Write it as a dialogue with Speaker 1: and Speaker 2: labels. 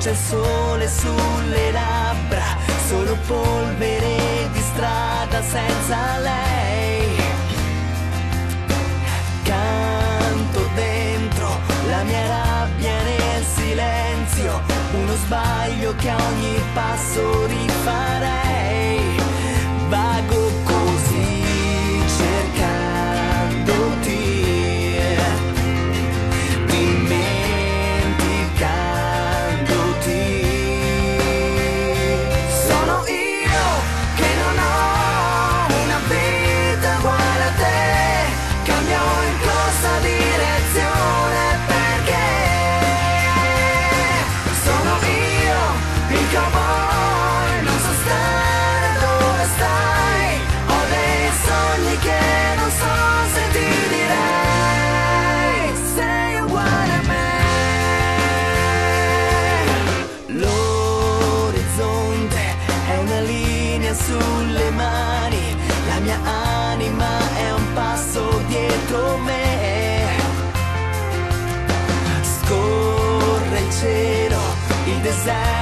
Speaker 1: c'è il sole sulle labbra, solo polvere di strada senza lei. Canto dentro la mia rabbia nel silenzio, uno sbaglio che a ogni passo rifarei. Vago così cercandoti, dimenticandoti. Sono io che non ho una vita uguale a te, cambio in corsa direzione perché sono io il cowboy, non so stare dove stai, ho dei sogni che non so se ti direi, sei uguale a me. L'orizzonte è una linea sulle mani, la mia anima è un passo dietro me. Scorre il cielo, il deserto